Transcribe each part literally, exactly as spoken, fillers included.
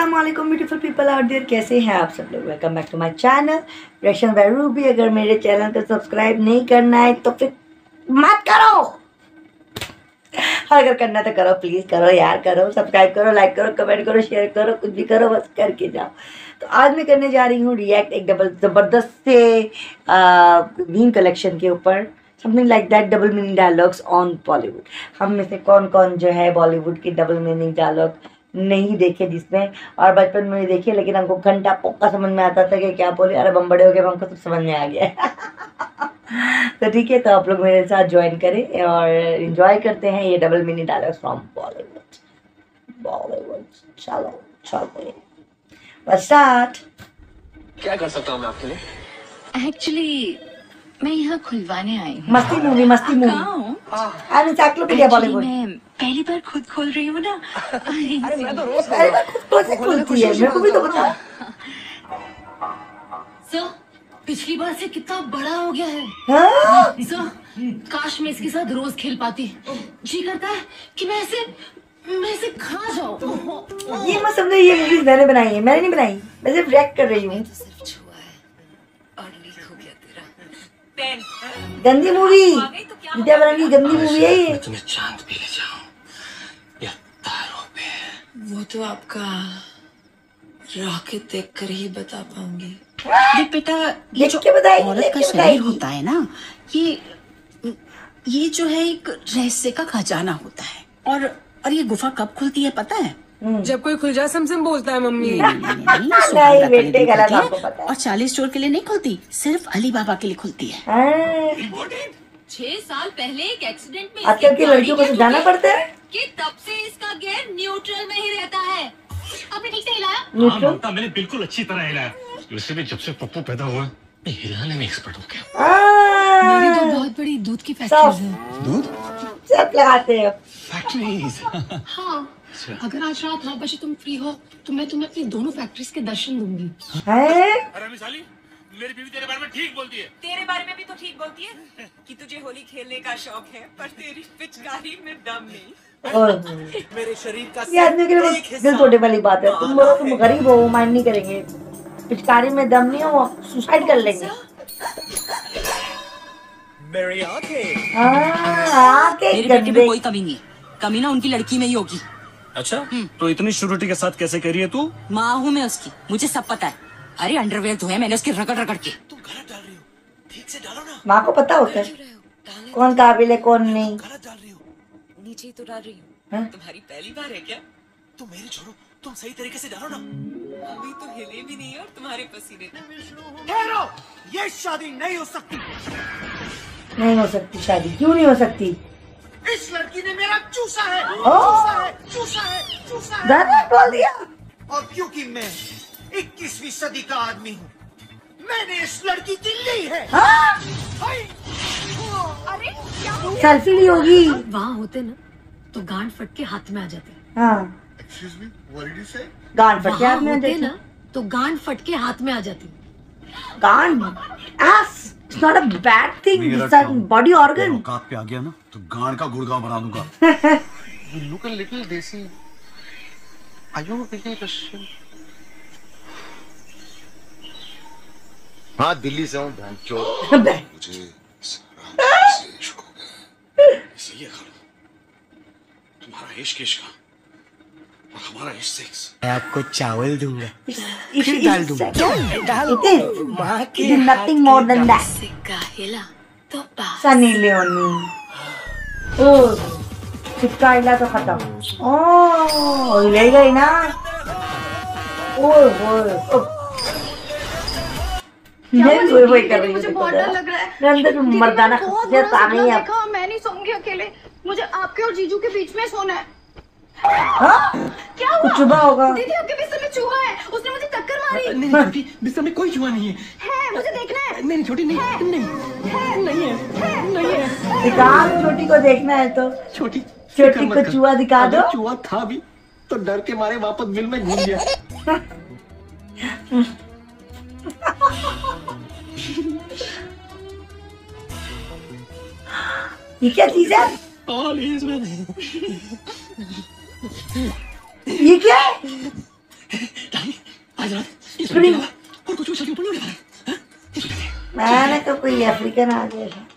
अस्सलाम वालेकुम beautiful people out there, कैसे हैं आप सब लोग। Welcome back to my channel reaction by Ruby. अगर मेरे चैनल को सब्सक्राइब नहीं करना है तो फिर मत करो, अगर करना तो करो, प्लीज़ करो यार, करो, सब्सक्राइब करो, लाइक करो, कमेंट करो, शेयर करो, कुछ भी करो, बस करके जाओ। तो आज मैं करने जा रही हूँ रिएक्ट एक डबल ज़बरदस्त से मीम कलेक्शन के ऊपर, something like that, double meaning dialogues on Bollywood. हम में से कौन कौन जो है बॉलीवुड के डबल मीनिंग डायलॉग नहीं देखे जिसमें, और बचपन में देखे, लेकिन हमको घंटा पक्का समझ में आता था कि क्या बोले, अरे हम बड़े हो गए, हमको सब समझ में आ गया। तो ठीक है, तो आप लोग मेरे साथ ज्वाइन करें और एंजॉय करते हैं ये double meaning dialogues from Bollywood. Bollywood चलो चलो बस स्टार्ट। क्या कर सकता हूँ मैं आपके लिए? एक्चुअली मैं यहाँ खुलवाने आई हूँ। Masti movie, Masti movie. I am encyclopedia Bollywood. मैं पहली बार खुद खोल रही हूँ ना। अरे मैं तो रोज पहली बार खुद कैसे खुलती है, मेरे को भी तो बता। सर, पिछली बार से कितना बड़ा हो गया है। हाँ? सर, काश मैं इसके साथ रोज खेल पाती। जी करता है कि मैं ऐसे मैं इसे खा जाऊँ। ये मत समझो ये मूवीज मैंने बनाई है, मैंने नहीं बनाई, मैं सिर्फ रिएक्ट कर रही हूँ। गंदी मूवी, विद्या बालन की गंदी मूवी है ये। तुम्हें चांद पे ले जाऊं या तारों पे? वो तो आपका रॉकेट देखकर ही बता पाऊंगी। देख बेटा, ये जो औरत का शरीर होता है ना, ये ये जो है एक रहस्य का खजाना होता है। और और ये गुफा कब खुलती है पता है? जब कोई खुल जाए समसम बोलता है मम्मी। नहीं बेटे, गलत आपको पता है। और चालीस चोर के लिए नहीं खुलती, सिर्फ अली बाबा के लिए खुलती है। छह साल पहले एक एक्सीडेंट में आजकल की लड़कियों को तो जाना पड़ता है कि तब से इसका गियर न्यूट्रल में ही रहता है। आपने ठीक से हिलाया? हाँ ममता, मैंने बिल्कुल अच्छी तरह हिलाया। वैसे भी जब से पप्पू पैदा हुआ मैं हिलाने में एक्सपर्ट हो गया। मेरी तो बहुत बड़ी दूध की फैक्ट्रीज है। दूध सब लगाते हैं फैक्ट्रीज? हाँ, अगर आज रात नौ बजे तुम फ्री हो तो मैं तुम्हें अपनी दोनों फैक्ट्रीज के दर्शन दूंगी। हैं? अरे मिसाली, मेरी बीवी तेरे बारे में ठीक बोलती है। तेरे बारे में भी तो ठीक बोलती है कि तुझे होली खेलने का शौक है, पर तेरी पिचकारी में दम नहीं। मेरे शरीर का ये आदमी के लिए दिल तोड़ने वाली बात है। तुम बोलो तुम गरीब हो, माइंड नहीं करेंगे, पिचकारी में दम नहीं हो, सुसाइड कर लेंगे। मेरी आंखें। आंखें गंदे। कोई कमी नहीं है, कमी ना उनकी लड़की में ही होगी। अच्छा, तो इतनी श्योरिटी के साथ कैसे कह रही है तू? माँ हूँ मैं उसकी, मुझे सब पता है। अरे अंडरवेयर धोया मैंने उसके रगड़ रगड़ के। तुम गलत डाल रही हो, ठीक से डालो ना। माँ को पता होता है कौन काबिल है कौन नहीं। गलत डाल रही हो। नीचे ही तो डाल रही हाँ? हूँ। तुम्हारी पहली बार है क्या? तुम मेरी छोड़ो, तुम सही तरीके से डालो ना। अभी तो हिले भी नहीं है और तुम्हारे पसीने। ठहरो, ये शादी नहीं हो सकती। नहीं हो सकती शादी, क्यों नहीं हो सकती? इस लड़की ने मेरा चूसा है, ओ! चूसा है, चूसा है, चूसा है। दादा बोल दिया। और क्योंकि मैं इक्कीसवीं सदी का आदमी हूँ, मैंने इस लड़की की ली है। हाँ? अरे क्या? सेल्फी ली होगी। वहाँ होते ना तो गांड फट के हाथ में आ जाते। हाँ, Excuse me, what did you say? गांड फट के वहाँ हाथ में आ होते जाती। ना तो गांड फट के हाथ में आ जाती। गांड, ass, it's not a bad thing, it's a body organ. औकात पे आ गया ना तो गांड का गुड़गांव बना दूंगा। You look a little desi. Are you really Russian? हाँ, दिल्ली से हूँ भैंचो। मुझे इश्क हो गया। सही है खालू, तुम्हारा इश्क इश्क और हमारा इश्क सेक्स। मैं आपको चावल दूंगा। फिर डाल दूंगा। It is, it is nothing more than that. हिला तो पास। सनी लियोनी। ओह, सिक्का हिला तो खत्म। ओह, ले गई ना। ओह ओह, मैं भी वही वही कर रही हूँ। मुझे बहुत डर लग रहा है। मैं अंदर में मर्दाना खसियत आ गई है। देखा, मैं नहीं सोऊंगी अकेले, मुझे आपके और जीजू के बीच में सोना है। हाँ? क्या हुआ? कुछ चुभा होगा। दीदी आपके बिस्तर में चूहा है, उसने मुझे टक्कर मारी। नहीं छोटी, बिस्तर में कोई चूहा नहीं है। है, मुझे देखना है। नहीं छोटी, नहीं नहीं नहीं है, नहीं है। दिखा, छोटी को देखना है तो छोटी छोटी को चूहा दिखा दो। चूहा था भी तो डर के मारे वापस बिल में घुस गया। ये क्या चीज है? प्लीज मैं ये क्या है? आज रात इस स्प्रिंग और कुछ कुछ ऊपर उड़ रहा है। मैंने तो कोई अफ्रीकन आ गया था।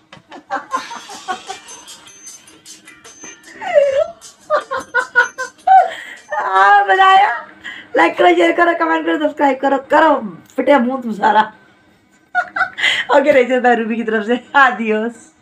हाँ बनाया, लाइक करो, शेयर करो, कमेंट करो, सब्सक्राइब करो, करो फिटे मुंह तुम सारा। ओके, रही बाय रूबी की तरफ से आदियोस।